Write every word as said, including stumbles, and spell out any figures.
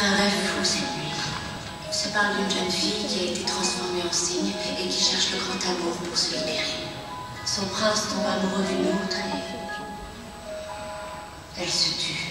un rêve fou cette nuit. Ça parle d'une jeune fille qui a été transformée en cygne et qui cherche le grand amour pour se libérer. Son prince tombe amoureux d'une autre et elle se tue.